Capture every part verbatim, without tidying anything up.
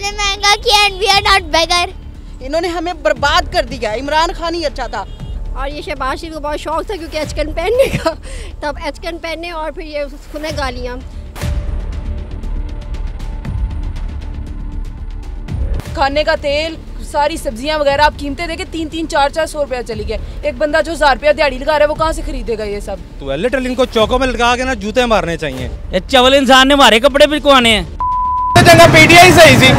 हमने महंगा किया and we are not beggar. इन्होंने हमें बर्बाद कर दिया। इमरान खान ही अच्छा था। और ये शहबाज शरीफ को बहुत शौक था क्योंकि एचकन पहनने का, तब एचकन पहने और फिर ये सुने गालियाँ। खाने का तेल, सारी सब्जियां वगैरह आप कीमतें देखे तीन तीन चार चार सौ रुपया चली गए। एक बंदा जो हजार रुपया दिहाड़ी लगा रहा है वो कहाँ से खरीदेगा ये सब? तो लिटरली इनको चौकों में लगा के ना जूते मारने चाहिए। ये चवल इंसान ने हमारे कपड़े भी कुआने हैं। जगह पीटीआई सही थी।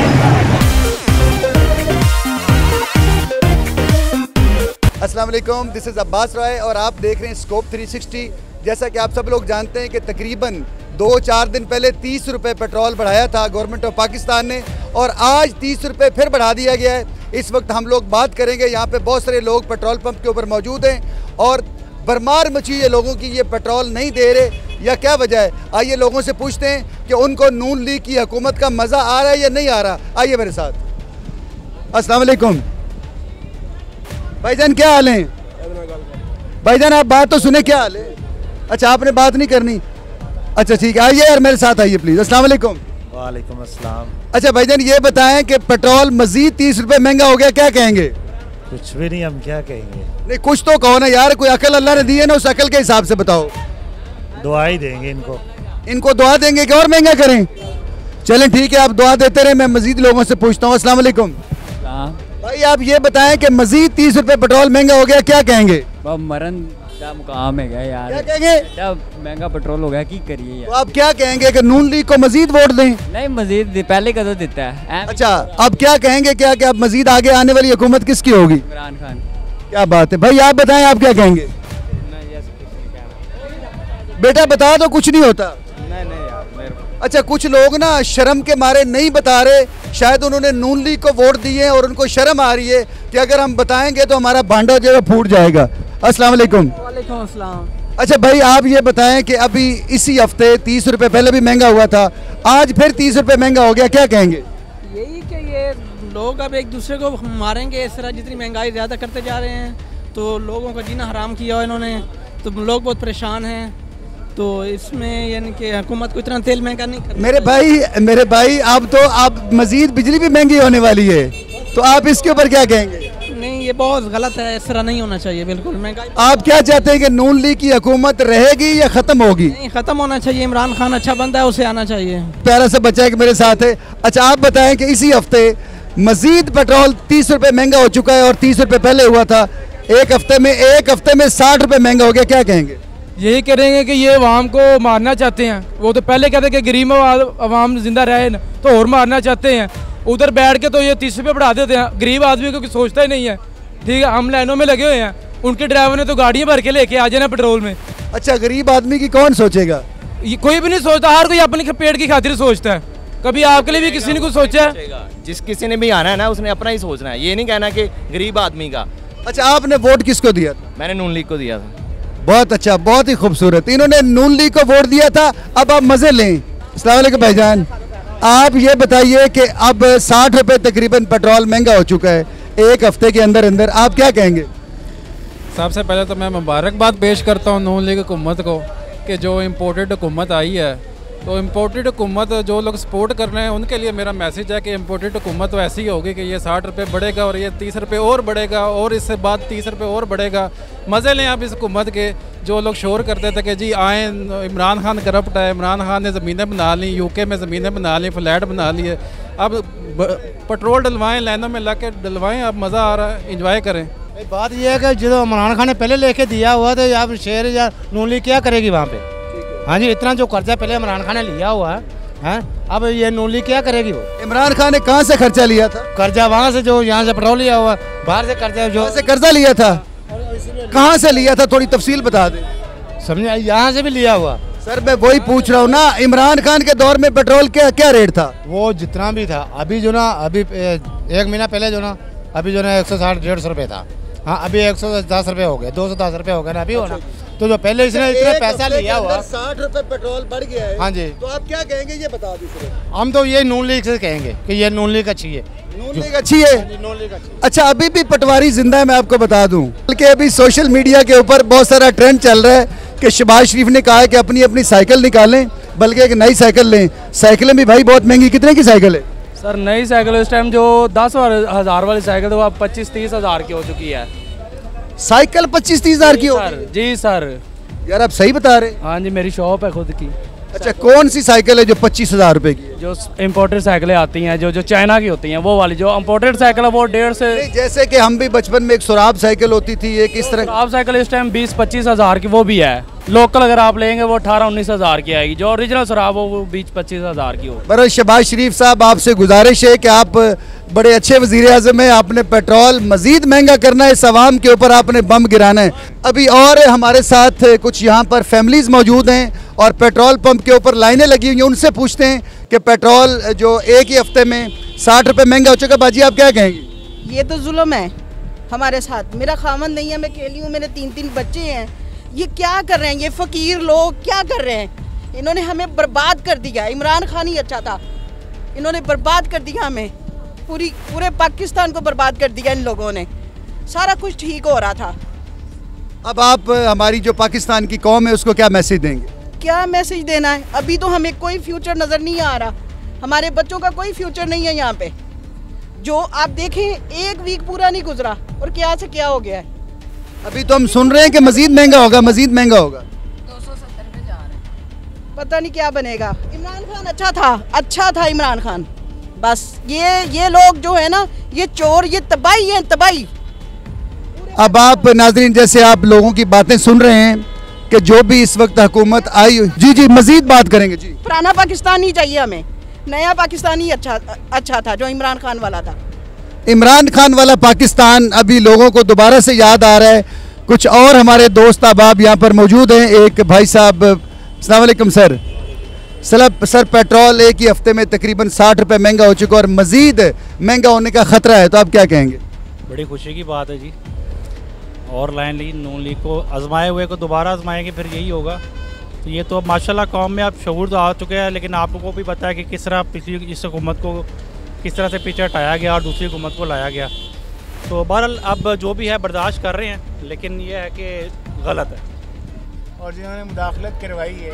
अस्सलाम वालेकुम, दिस इज़ अब्बास रॉय और आप देख रहे हैं स्कोप थ्री सिक्सटी। जैसा कि आप सब लोग जानते हैं कि तकरीबन दो चार दिन पहले तीस रुपये पेट्रोल बढ़ाया था गवर्नमेंट ऑफ पाकिस्तान ने, और आज तीस रुपये फिर बढ़ा दिया गया है। इस वक्त हम लोग बात करेंगे, यहाँ पे बहुत सारे लोग पेट्रोल पंप के ऊपर मौजूद हैं और भरमार मची है लोगों की, ये पेट्रोल नहीं दे रहे या क्या वजह है। आइए लोगों से पूछते हैं कि उनको नून लीग की हुकूमत का मज़ा आ रहा है या नहीं आ रहा। आइए मेरे साथ। अस्सलाम वालेकुम भाईजान, क्या हाल है? भाईजान आप बात तो सुने, क्या हाल है? अच्छा आपने बात नहीं करनी, अच्छा ठीक है, आइए यार मेरे साथ आइए प्लीज़। अस्सलाम वालेकुम। वालेकुम अस्सलाम। अच्छा भाईजान ये बताएं कि पेट्रोल मजीद तीस रुपए महंगा हो गया, क्या कहेंगे? कुछ भी नहीं, हम क्या कहेंगे। नहीं कुछ तो कहो ना यार, कोई अकल अल्लाह ने दी है ना, उस अकल के हिसाब से बताओ। दुआ ही देंगे इनको। इनको दुआ देंगे कि और महंगा करें? चलें ठीक है, आप दुआ देते रहे, मैं मजीद लोगों से पूछता हूँ। अस्सलाम वालेकुम भाई, आप ये बताएं कि मजीद तीस रुपए पेट्रोल महंगा हो गया, क्या कहेंगे? मरन का मुकाम है यार, क्या कहेंगे? जब महंगा पेट्रोल हो गया की करिए यार। तो आप क्या कहेंगे कि नून लीग को मजीद वोट दें? नहीं मजीद पहले कदों देता है। अच्छा अब क्या कहेंगे, क्या क्या अब मजीद आगे आने वाली हुकूमत किसकी होगी? इमरान खान। क्या बात है भाई, आप बताएं आप क्या कहेंगे? बेटा बता दो, कुछ नहीं होता। नहीं नहीं यार मेरे अच्छा कुछ लोग ना शर्म के मारे नहीं बता रहे, शायद उन्होंने नून लीग को वोट दिए हैं और उनको शर्म आ रही है कि अगर हम बताएंगे तो हमारा भांडा जो है फूट जाएगा। अस्सलाम वालेकुम। वालेकुम अस्सलाम। अच्छा भाई आप ये बताएं कि अभी इसी हफ्ते तीस रुपए, पहले भी महंगा हुआ था, आज फिर तीस रुपए महंगा हो गया, क्या कहेंगे? यही कि ये लोग अब एक दूसरे को मारेंगे इस तरह, जितनी महंगाई ज़्यादा करते जा रहे हैं तो लोगों का जीना हराम किया इन्होंने, तो लोग बहुत परेशान हैं। तो इसमें यानी कि हुकूमत को इतना तेल महंगा नहीं करना। मेरे भाई मेरे भाई अब तो अब मजीद बिजली भी महंगी होने वाली है, तो आप इसके ऊपर क्या कहेंगे? नहीं ये बहुत गलत है, इस तरह नहीं होना चाहिए बिल्कुल। महंगाई आप क्या चाहते हैं कि नून लीग की हुकूमत रहेगी या खत्म होगी? नहीं, खत्म होना चाहिए। इमरान खान अच्छा बंदा है, उसे आना चाहिए। प्यारा सा बच्चा है कि मेरे साथ है। अच्छा आप बताएं कि इसी हफ्ते मजीद पेट्रोल तीस रुपए महंगा हो चुका है और तीस रुपए पहले हुआ था, एक हफ्ते में एक हफ्ते में साठ रुपए महंगा हो गया, क्या कहेंगे? यही करेंगे कि ये अवाम को मारना चाहते हैं। वो तो पहले कहते कि गरीब अवाम जिंदा रहे न, तो और मारना चाहते हैं। उधर बैठ के तो ये तीस रुपये बढ़ा देते हैं, गरीब आदमी को कुछ सोचता ही नहीं है। ठीक है, हम लाइनों में लगे हुए हैं, उनके ड्राइवर ने तो गाड़ियाँ भर के लेके आ जाना पेट्रोल में। अच्छा गरीब आदमी की कौन सोचेगा? ये कोई भी नहीं सोचता, हर कोई अपने पेट की खातिर सोचता है। कभी आपके लिए भी किसी ने कुछ सोचा है? जिस किसी ने भी आना है ना उसने अपना ही सोचना है, ये नहीं कहना कि गरीब आदमी का। अच्छा आपने वोट किसको दिया था? मैंने नून लीग को दिया था। बहुत अच्छा, बहुत ही खूबसूरत, इन्होंने नून लीग को वोट दिया था। अब आप मजे लें। अस्सलाम वालेकुम भाईजान, आप ये बताइए कि अब साठ रुपए तकरीबन पेट्रोल महंगा हो चुका है एक हफ्ते के अंदर अंदर, आप क्या कहेंगे? सबसे पहले तो मैं मुबारकबाद पेश करता हूँ नून लीग हुकूमत को कि जो इम्पोर्टेड हुकूमत आई है, तो इम्पोर्टेड हुकूमत जो लोग सपोर्ट कर रहे हैं उनके लिए मेरा मैसेज है कि इम्पोर्टेड हुकूमत तो ऐसी ही होगी कि ये साठ रुपये बढ़ेगा और ये तीस रुपये और बढ़ेगा और इससे बाद तीस रुपये और बढ़ेगा। मज़े लें आप इस हुकूमत के। जो लोग शोर करते थे कि जी आए इमरान खान करप्ट है, इमरान खान ने ज़मीनें बना ली, यूके में ज़मीनें बना ली, फ्लैट बना लिए, अब पेट्रोल डलवाएँ, लाइनों में ला के डलवाएँ, अब मज़ा आ रहा है, इंजॉय करें। बात यह है कि जो इमरान खान ने पहले लेके दिया हुआ तो आप शेयर या नून लीग क्या करेगी वहाँ पे? हाँ जी, इतना जो कर्जा पहले इमरान खान ने लिया हुआ है, हैं? अब ये नून लीग क्या करेगी? वो इमरान खान ने कहाँ से खर्चा लिया था? कर्जा वहाँ से, जो यहाँ से पेट्रोल लिया हुआ, बाहर से कर्जा, जो से कर्जा लिया था, कहाँ से लिया था, थोड़ी तफसील बता दें। समझे, यहाँ से भी लिया हुआ। सर मैं वही पूछ रहा हूँ ना, इमरान खान के दौर में पेट्रोल क्या क्या रेट था? वो जितना भी था, अभी जो ना, अभी एक महीना पहले जो ना, अभी जो ना एक सौ साठ डेढ़ सौ रुपये था। हाँ अभी एक सौ दस रुपये हो गए, दो सौ दस रुपये हो गए ना अभी हो ना। तो जो पहले इसने इतना पैसा लिया हुआ, साठ रुपए पेट्रोल बढ़ गया है। हाँ जी, तो आप क्या कहेंगे ये बता दीजिए। हम तो ये नून लीग से कहेंगे कि ये नून लीग अच्छी है। नून लीग अच्छी है? नून लीग अच्छी है। अच्छा अभी भी पटवारी जिंदा है, मैं आपको बता दूं, बल्कि अभी सोशल मीडिया के ऊपर बहुत सारा ट्रेंड चल रहा है कि शहबाज शरीफ ने कहा है कि अपनी अपनी साइकिल निकालें, बल्कि एक नई साइकिल लें। साइकिलें भी भाई बहुत महंगी, कितने की साइकिल है? सर नई साइकिल इस टाइम जो दस हज़ार वाली साइकिल वो अब पच्चीस तीस हज़ार की हो चुकी है। साइकिल पच्चीस तीस हज़ार की हो सर? जी सर। यार आप सही बता रहे? हाँ जी, मेरी शॉप है खुद की। अच्छा, कौन सी साइकिल है जो पच्चीस हज़ार रुपए की है? जो इम्पोर्टेड साइकिलें आती हैं जो जो चाइना की होती हैं वो वाली, जो इम्पोर्टेड साइकिल है वो डेढ़ से। जैसे कि हम भी बचपन में एक सुराब साइकिल होती थी, एक इस तरह सुराब साइकिल इस टाइम बीस पच्चीस हज़ार की वो भी है। लोकल अगर आप लेंगे वो अठारह उन्नीस हज़ार की आएगी। जो ओरिजिनल सुराब हो वो बीस पच्चीस हज़ार की हो। बरल शहबाज शरीफ साहब, आपसे गुजारिश है कि आप बड़े अच्छे वजीर आज़म हैं, आपने पेट्रोल मजीद महंगा करना है, इस आवाम के ऊपर आपने बम गिराना है। अभी और हमारे साथ कुछ यहाँ पर फैमिलीज मौजूद हैं और पेट्रोल पंप के ऊपर लाइनें लगी हुई हैं। उनसे पूछते हैं कि पेट्रोल जो एक ही हफ्ते में साठ रुपये महंगा हो चुका, बाजी आप क्या कहेंगे? ये तो जुल्म है हमारे साथ। मेरा खामन नहीं है, मैं अकेली हूँ, मेरे तीन तीन बच्चे हैं। ये क्या कर रहे हैं ये फ़कीर लोग, क्या कर रहे हैं? इन्होंने हमें बर्बाद कर दिया। इमरान खान ही अच्छा था, इन्होंने बर्बाद कर दिया हमें, पूरी पूरे पाकिस्तान को बर्बाद कर दिया इन लोगों ने। सारा कुछ ठीक हो रहा था। अब आप हमारी जो पाकिस्तान की कौम है उसको क्या मैसेज देंगे? क्या मैसेज देना है? अभी तो हमें कोई फ्यूचर नज़र नहीं आ रहा, हमारे बच्चों का कोई फ्यूचर नहीं है यहाँ पे। जो आप देखें एक वीक पूरा नहीं गुजरा और क्या से क्या हो गया है। अभी तो हम सुन रहे हैं कि मजीद महंगा होगा, मजीद महंगा होगा। दो सौ सत्तर पे जा रहे हैं, पता नहीं क्या बनेगा। इमरान खान अच्छा था, अच्छा था इमरान खान। बस ये ये लोग जो है ना, ये चोर, ये तबाही है, तबाही। अब आप नाजरीन, जैसे आप लोगों की बातें सुन रहे हैं कि जो भी इस वक्त हुकूमत आई, जी जी मजीद बात करेंगे जी। पुराना पाकिस्तान ही चाहिए हमें, नया पाकिस्तान ही अच्छा अच्छा था जो इमरान खान वाला था। इमरान खान वाला पाकिस्तान अभी लोगों को दोबारा से याद आ रहा है। कुछ और हमारे दोस्त अहबाब यहाँ पर मौजूद हैं। एक भाई साहब, अस्सलाम वालेकुम सर। सर सर पेट्रोल एक ही हफ्ते में तकरीबन साठ रुपये महंगा हो चुका और मज़ीद महंगा होने का ख़तरा है, तो आप क्या कहेंगे? बड़ी खुशी की बात है जी। और लाइन लीग नून लीग को आजमाए हुए को दोबारा आजमाएंगे, फिर यही होगा। तो ये तो अब माशाल्लाह कौम में अब शऊर तो आ चुके हैं, लेकिन आपको भी पता है कि किस तरह पिछली इस हुकूमत को किस तरह से पीछे हटाया गया और दूसरी हुकूमत को लाया गया। तो बहरहाल अब जो भी है बर्दाश्त कर रहे हैं, लेकिन ये है कि गलत है। और जिन्होंने मुदाखलत करवाई है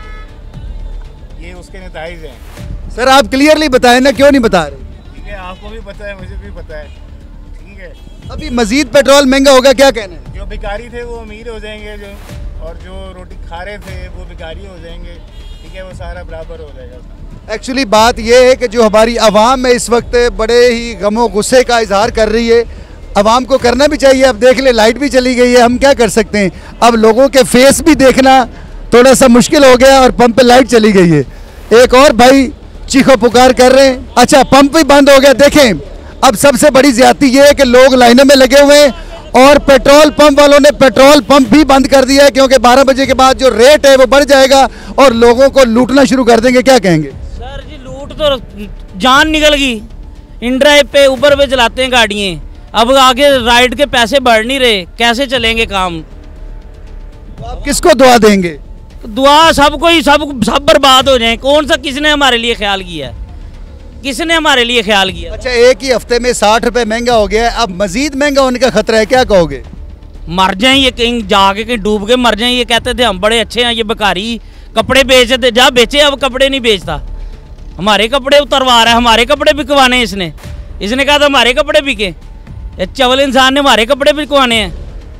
ये उसके नताइज हैं। सर आप क्लियरली बताएं ना, क्यों नहीं बता रहे? ठीक है, आपको भी पता है, मुझे भी पता है। ठीक है, अभी मजीद पेट्रोल महंगा होगा, क्या कहना है? जो भिखारी थे वो अमीर हो जाएंगे, जो और जो रोटी खा रहे थे वो भिखारी हो जाएंगे। ठीक है, वो सारा बराबर हो जाएगा। एक्चुअली बात यह है कि जो हमारी आवाम है इस वक्त बड़े ही गमो गुस्से का इजहार कर रही है। आवाम को करना भी चाहिए। अब देख ले, लाइट भी चली गई है, हम क्या कर सकते हैं? अब लोगों के फेस भी देखना थोड़ा सा मुश्किल हो गया और पंप पे लाइट चली गई है। एक और भाई चीखो पुकार कर रहे हैं। अच्छा, पंप भी बंद हो गया। देखें, अब सबसे बड़ी ज्यादती ये है कि लोग लाइनों में लगे हुए हैं और पेट्रोल पंप वालों ने पेट्रोल पंप भी बंद कर दिया है, क्योंकि बारह बजे के बाद जो रेट है वो बढ़ जाएगा और लोगों को लूटना शुरू कर देंगे। क्या कहेंगे? सर जी, लूट तो जान निकल गई। इन ड्राइव पे ऊबर पे चलाते हैं गाड़ियाँ, अब आगे राइड के पैसे बढ़ नहीं रहे, कैसे चलेंगे काम? तो आप किसको दुआ देंगे? दुआ सबको ही, सब सब बर्बाद हो जाए। कौन सा किसने हमारे लिए ख्याल किया? किसने हमारे लिए ख्याल किया? अच्छा, एक ही हफ्ते में साठ रुपए महंगा हो गया है, अब मजीद महंगा होने का खतरा है, क्या कहोगे? मर जाएं ये, कहीं जाके कहीं डूब के मर जाएं। ये कहते थे हम बड़े अच्छे हैं, ये बेकारी कपड़े बेचते थे, जा बेचे, अब कपड़े नहीं बेचता। हमारे कपड़े उतरवा रहा है, हमारे कपड़े बिकवाने इसने इसने कहा था हमारे कपड़े बिके। चवल इंसान ने हमारे कपड़े बिकवाने हैं।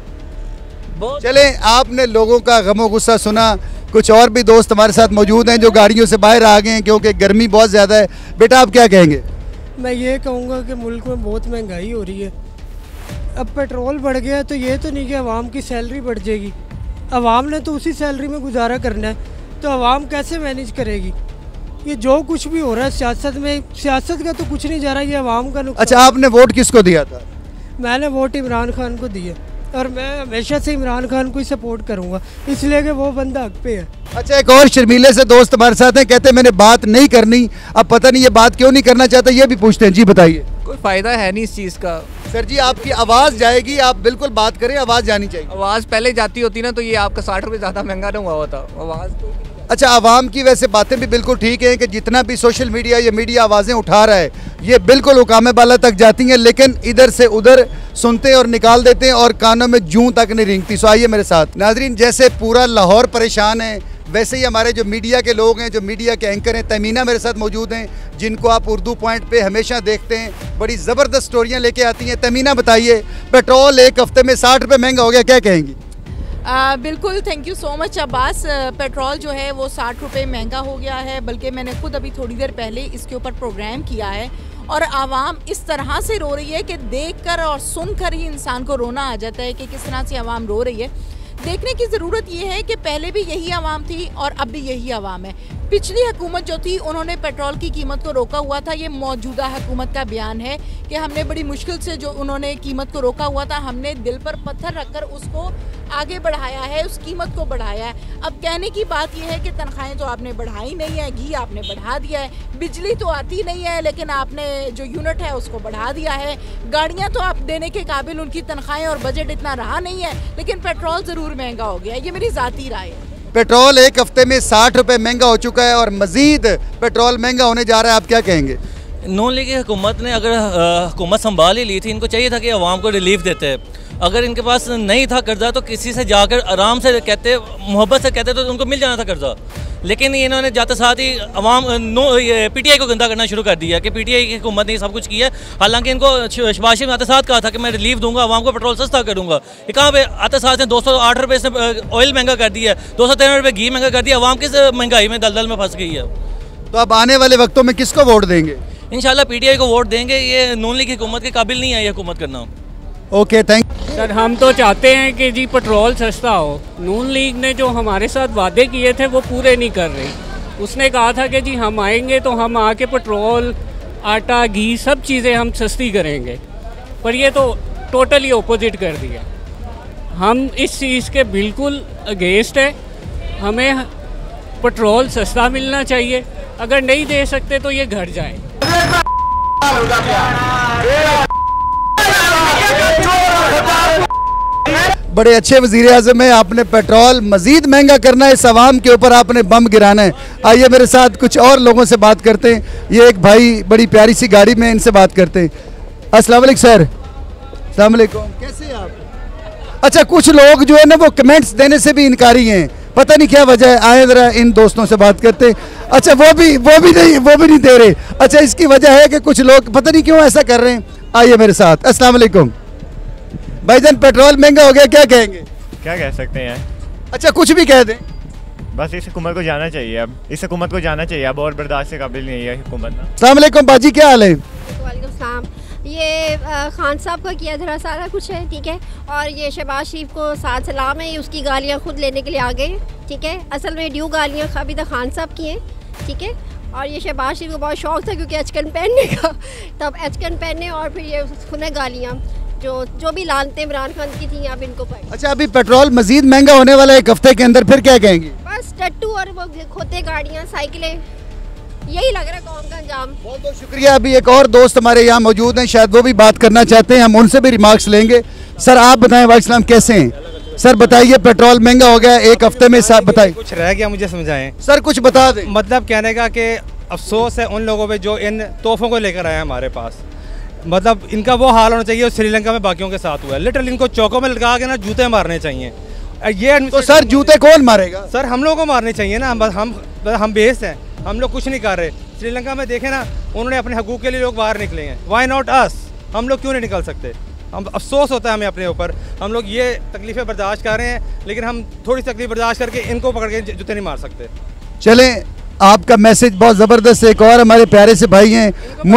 चले, आपने लोगों का गमो गुस्सा सुना। कुछ और भी दोस्त हमारे साथ मौजूद हैं जो गाड़ियों से बाहर आ गए हैं क्योंकि गर्मी बहुत ज़्यादा है। बेटा आप क्या कहेंगे? मैं ये कहूँगा कि मुल्क में बहुत महंगाई हो रही है। अब पेट्रोल बढ़ गया तो ये तो नहीं कि आवाम की सैलरी बढ़ जाएगी। आवाम ने तो उसी सैलरी में गुजारा करना है, तो आवाम कैसे मैनेज करेगी? ये जो कुछ भी हो रहा है सियासत में, सियासत का तो कुछ नहीं जा रहा, ये आवाम का नुकसान। अच्छा, आपने वोट किसको दिया था? मैंने वोट इमरान खान को दिया और मैं हमेशा से इमरान खान को ही सपोर्ट करूंगा, इसलिए कि वो बंदा हक पे है। अच्छा, एक और शर्मीले से दोस्त हमारे साथ हैं, कहते हैं मैंने बात नहीं करनी। अब पता नहीं ये बात क्यों नहीं करना चाहता, ये भी पूछते हैं। जी बताइए। कोई फ़ायदा है नहीं इस चीज़ का। सर जी, आपकी आवाज़ जाएगी, आप बिल्कुल बात करें, आवाज़ जानी चाहिए। आवाज़ पहले जाती होती ना तो ये आपका साठ रुपये ज़्यादा महंगा ना हुआ होता। आवाज़ तो अच्छा, आवाम की वैसे बातें भी बिल्कुल ठीक हैं कि जितना भी सोशल मीडिया या मीडिया आवाज़ें उठा रहा है ये बिल्कुल हुकामे बाला तक जाती हैं, लेकिन इधर से उधर सुनते और निकाल देते हैं और कानों में जूं तक नहीं रेंगती। सो आइए मेरे साथ नाजरीन, जैसे पूरा लाहौर परेशान है, वैसे ही हमारे जो मीडिया के लोग हैं, जो मीडिया के एंकर हैं, तमीना मेरे साथ मौजूद हैं, जिनको आप उर्दू पॉइंट पे हमेशा देखते हैं, बड़ी ज़बरदस्त स्टोरियां लेके आती हैं। तमीना बताइए, पेट्रोल एक हफ्ते में साठ रुपये महंगा हो गया, क्या कहेंगी? आ, बिल्कुल, thank you so much Abbas. Petrol जो है वो साठ रुपये महंगा हो गया है, बल्कि मैंने खुद अभी थोड़ी देर पहले इसके ऊपर प्रोग्राम किया है और आवाम इस तरह से रो रही है कि देखकर और सुनकर ही इंसान को रोना आ जाता है कि किस तरह से आवाम रो रही है। देखने की ज़रूरत ये है कि पहले भी यही आवाम थी और अब भी यही आवाम है। पिछली हुकूमत जो थी उन्होंने पेट्रोल की कीमत को रोका हुआ था। ये मौजूदा हुकूमत का बयान है कि हमने बड़ी मुश्किल से जो उन्होंने कीमत को रोका हुआ था, हमने दिल पर पत्थर रखकर उसको आगे बढ़ाया है, उस कीमत को बढ़ाया है। अब कहने की बात यह है कि तनख्वाहें तो आपने बढ़ाई नहीं है, घी आपने बढ़ा दिया है, बिजली तो आती नहीं है लेकिन आपने जो यूनिट है उसको बढ़ा दिया है, गाड़ियाँ तो आप देने के काबिल उनकी तनख्वाहें और बजट इतना रहा नहीं है, लेकिन पेट्रोल ज़रूर महंगा हो गया। ये मेरी ज़ाती राय है। पेट्रोल एक हफ्ते में साठ रुपये महंगा हो चुका है और मज़ीद पेट्रोल महंगा होने जा रहा है, आप क्या कहेंगे? नून लीग की हुकूमत ने अगर हुकूमत संभाल ही ली थी, इनको चाहिए था कि आवाम को रिलीफ देते। अगर इनके पास नहीं था कर्जा तो किसी से जाकर आराम से कहते, मोहब्बत से कहते तो उनको मिल जाना था कर्जा। लेकिन इन्होंने जाते साथ ही अवाम नो ये पीटीआई को गंदा करना शुरू कर दिया कि पीटीआई की हुकूमत ने सब कुछ किया। हालांकि इनको शहबाज शरीफ आते साथ कहा था कि मैं रिलीफ दूंगा, अवाम को पेट्रोल सस्ता करूंगा। ये कहाँ पे आते साथ ने दो सौ आठ रुपये से ऑयल महंगा कर दिया है, दो सौ तेरह रुपये घी महंगा कर दिया। अवाम किस महंगाई में दलदल में फंस गई है। तो अब आने वाले वक्तों में किसको वोट देंगे? इंशाल्लाह पीटीआई को वोट देंगे। ये नून लीग की हुकूमत के काबिल नहीं है ये हुकूमत करना। Okay, thank sir. हम तो चाहते हैं कि जी पेट्रोल सस्ता हो। नून लीग ने जो हमारे साथ वादे किए थे वो पूरे नहीं कर रही। उसने कहा था कि जी हम आएंगे तो हम आके पेट्रोल, आटा, घी सब चीज़ें हम सस्ती करेंगे, पर ये तो टोटली ऑपोजिट कर दिया। हम इस चीज़ के बिल्कुल अगेंस्ट है। हमें पेट्रोल सस्ता मिलना चाहिए, अगर नहीं दे सकते तो ये घर जाए। बड़े अच्छे वज़ीर आज़म है, आपने पेट्रोल मज़ीद महंगा करना है, इस आवाम के ऊपर आपने बम गिराना है। आइए मेरे साथ कुछ और लोगों से बात करते हैं। ये एक भाई बड़ी प्यारी सी गाड़ी में, इनसे बात करते हैं। अस्सलाम वालेकुम सर। अस्सलाम वालेकुम, कैसे हैं आप? अच्छा, कुछ लोग जो है ना वो कमेंट्स देने से भी इनकारी हैं, पता नहीं क्या वजह है। आए ज़रा इन दोस्तों से बात करते। अच्छा, वो भी वो भी नहीं वो भी नहीं दे रहे। अच्छा, इसकी वजह है कि कुछ लोग पता नहीं क्यों ऐसा कर रहे हैं। आइए मेरे साथ। अस्सलाम वालेकुम भाईजान, पेट्रोल महंगा हो गया, क्या कहेंगे? क्या कह सकते हैं? अच्छा, कुछ भी कह दें। बस इस हुकूमत को जाना चाहिए, अब इस हुकूमत को जाना चाहिए, अब और बर्दाश्त के काबिल नहीं है हुकूमत ना। अस्सलाम वालेकुम बाजी, क्या हाल है? वालेकुम सलाम। ये आ, खान साहब का किया धरा सारा कुछ है, ठीक है, और ये शहबाज शरीफ को साथ सलाम है, ये उसकी गालियाँ खुद लेने के लिए आ गए, ठीक है। असल में ड्यू गालियाँ अभी तक खान साहब की हैं, ठीक है, और ये शहबाज शरीफ को बहुत शौक था क्योंकि एचकन पहनने का, तब एचकन पहने और फिर ये सुने गालियाँ जो जो भी लानते इमरान खान की थी आप इनको पढ़। अच्छा, अभी पेट्रोल मजीद महंगा होने वाला है एक हफ्ते के अंदर, फिर क्या कहेंगे? बस टट्टू और वो खोते गाड़ियाँ, साइकिलें, यही लग रहा है कौम का अंजाम। बहुत बहुत शुक्रिया। अभी एक और दोस्त हमारे यहाँ मौजूद हैं, शायद वो भी बात करना चाहते हैं, हम उनसे भी रिमार्क्स लेंगे। सर आप बताएं, वालेकुम कैसे हैं? सर बताइए, पेट्रोल महंगा हो गया एक हफ्ते में, साहब बताइए। कुछ रह गया मुझे समझाएं सर, कुछ बता दें। मतलब कहने का कि अफसोस है उन लोगों पे जो इन तोहफों को लेकर आए हैं हमारे पास। मतलब इनका वो हाल होना चाहिए श्रीलंका में बाकियों के साथ हुआ है। लिटरली इनको चौकों में लगा के ना जूते मारने चाहिए। ये तो सर जूते कौन मारेगा? सर हम लोगों को मारने चाहिए ना। बस हम हम बेस हैं, हम लोग कुछ नहीं कर रहे। श्रीलंका में देखें ना, उन्होंने अपने हकूक़ के लिए लोग बाहर निकले हैं। Why not us? हम लोग क्यों नहीं निकल सकते? हम अफसोस होता है हमें अपने ऊपर। हम लोग ये तकलीफ़ें बर्दाश्त कर रहे हैं, लेकिन हम थोड़ी सी तकलीफ बर्दाश्त करके इनको पकड़ के जूते नहीं मार सकते। चलें, आपका मैसेज बहुत ज़बरदस्त है। एक और हमारे प्यारे से भाई हैं,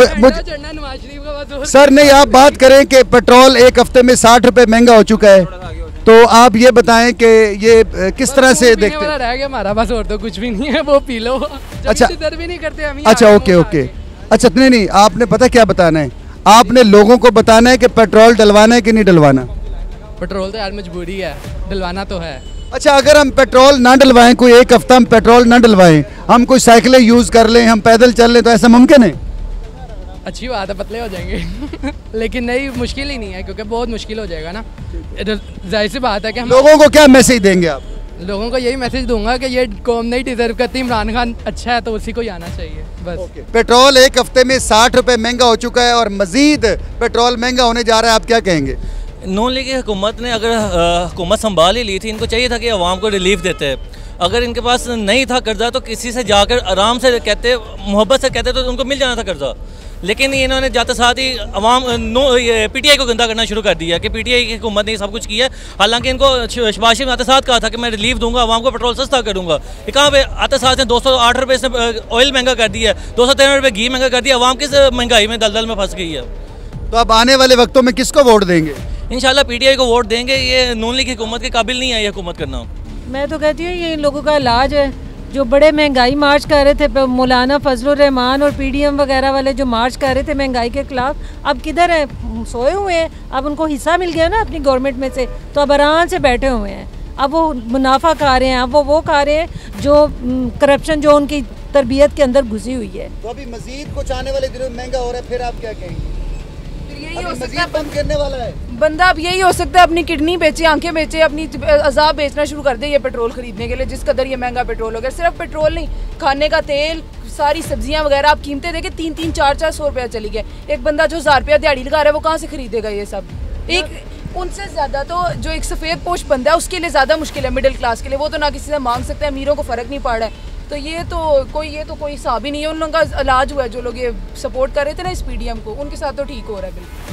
सर नहीं, आप बात करें कि पेट्रोल एक हफ्ते में साठ रुपए महंगा हो चुका है, तो आप ये बताएं कि ये किस तरह से देखते हैं? रह गया हमारा, बस और तो कुछ भी नहीं है, वो पी लो। अच्छा भी नहीं करते हम। अच्छा, ओके ओके। अच्छा, नहीं नहीं, आपने पता क्या बताना है? आपने लोगों को बताना है कि पेट्रोल डलवाना है कि नहीं डलवाना। पेट्रोल तो यार मजबूरी है, डलवाना तो है। अच्छा, अगर हम पेट्रोल ना डलवाएं, कोई एक हफ्ता हम पेट्रोल ना डलवाएं, हम कोई साइकिलें यूज़ कर लें, हम पैदल चल लें, तो ऐसा मुमकिन है? अच्छी बात है, पतले हो जाएंगे लेकिन नहीं, मुश्किल ही नहीं है क्योंकि बहुत मुश्किल हो जाएगा ना। जाहिर सी बात है कि हम लोगों को क्या मैसेज देंगे आप? लोगों को यही मैसेज दूंगा कि ये कौम नहीं डिजर्व करती, इमरान खान अच्छा है तो उसी को ही आना चाहिए बस। पेट्रोल एक हफ्ते में साठ रुपये महंगा हो चुका है और मज़ीद पेट्रोल महंगा होने जा रहा है, आप क्या कहेंगे? नून लीग की हुकूमत ने अगर हुकूमत संभाल ही ली थी, इनको चाहिए था कि आवाम को रिलीफ देते। अगर इनके पास नहीं था कर्जा तो किसी से जाकर आराम से कहते, मोहब्बत से कहते तो उनको मिल जाना था कर्जा। लेकिन इन्होंने जाते साथ ही अवाम नो पीटीआई को गंदा करना शुरू कर दिया कि पीटीआई की हुकूमत ने सब कुछ किया है। हालांकि इनको शहबाज शरीफ ने आते साथ कहा था कि मैं रिलीफ दूंगा, अवाम को पेट्रोल सस्ता करूंगा। ये कहाँ पे आते साथ ने दो सौ आठ रुपये से ऑयल महंगा कर दिया है, दो सौ तेरह रुपये घी महंगा कर दिया। अवाम किस महंगाई में दलदल में फंस गई है। तो अब आने वाले वक्तों में किसको वोट देंगे? इंशाल्लाह पीटीआई को वोट देंगे। ये नून लीग की हुकूमत के काबिल नहीं है ये हुकूमत करना। मैं तो कहती हूँ ये इन लोगों का इलाज है। जो बड़े महंगाई मार्च कर रहे थे, मौलाना फजलुर रहमान और पीडीएम वगैरह वाले जो मार्च कर रहे थे महंगाई के खिलाफ, अब किधर हैं? सोए हुए हैं। अब उनको हिस्सा मिल गया ना अपनी गवर्नमेंट में से, तो अब आराम से बैठे हुए हैं। अब वो मुनाफा खा रहे हैं, अब वो वो खा रहे हैं जो करप्शन जो उनकी तरबियत के अंदर घुसी हुई है। तो अभी मजीद कुछ आने वाले दिनों में महंगा हो रहा है, फिर आप क्या कहेंगे? यही हो सकता है बंद करने वाला है बंदा। अब यही हो सकता है अपनी किडनी बेचे, आंखें बेचे, अपनी अजाब बेचना शुरू कर दे ये पेट्रोल खरीदने के लिए, जिस कदर ये महंगा पेट्रोल हो गया। सिर्फ पेट्रोल नहीं, खाने का तेल, सारी सब्जियां वगैरह आप कीमतें देखें, तीन तीन चार चार सौ रुपया चली गए। एक बंदा जो हज़ार रुपया दिहाड़ी लगा रहा है वो कहाँ से खरीदेगा ये सब? एक उनसे ज़्यादा तो जो एक सफ़ेद पोश बंदा है उसके लिए ज़्यादा मुश्किल है, मिडिल क्लास के लिए। वो तो ना किसी से मांग सकते हैं, अमीरों को फ़र्क नहीं पड़ रहा है। तो ये तो कोई ये तो कोई हिसाब ही नहीं है। उन लोगों का इलाज हुआ है, जो लोग ये सपोर्ट कर रहे थे ना इस पीडीएम को, उनके साथ तो ठीक हो रहा है बिल्कुल।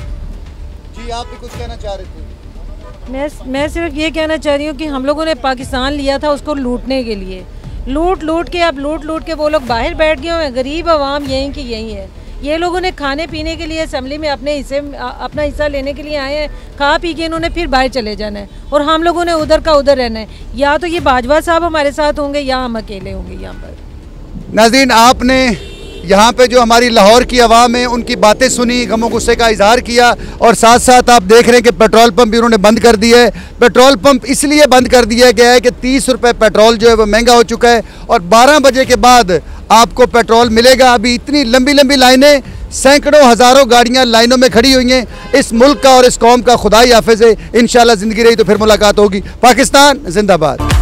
जी आप भी कुछ कहना चाह रहे थे? मैं मैं सिर्फ ये कहना चाह रही हूँ कि हम लोगों ने पाकिस्तान लिया था उसको लूटने के लिए, लूट लूट के अब लूट लूट के वो लोग बाहर बैठ गए हैं। गरीब आवाम यहीं की यहीं है। ये लोगों ने खाने पीने के लिए असेंबली में अपने हिस्से अपना हिस्सा लेने के लिए आए हैं, खा पी के इन्होंने फिर बाहर चले जाना है और हम लोगों ने उधर का उधर रहना है। या तो ये बाजवा साहब हमारे साथ होंगे या हम अकेले होंगे यहाँ पर। नाज़रीन, आपने यहाँ पे जो हमारी लाहौर की आवाम है उनकी बातें सुनी, गमो गुस्से का इजहार किया, और साथ साथ आप देख रहे हैं कि पेट्रोल पंप भी उन्होंने बंद कर दिया है। पेट्रोल पंप इसलिए बंद कर दिया गया है कि तीस रुपये पेट्रोल जो है वो महंगा हो चुका है और बारह बजे के बाद आपको पेट्रोल मिलेगा। अभी इतनी लंबी लंबी लाइनें, सैकड़ों हज़ारों गाड़ियाँ लाइनों में खड़ी हुई हैं। इस मुल्क का और इस कौम का खुदाई हाफिज़ है। इंशाल्लाह ज़िंदगी रही तो फिर मुलाकात होगी। पाकिस्तान जिंदाबाद।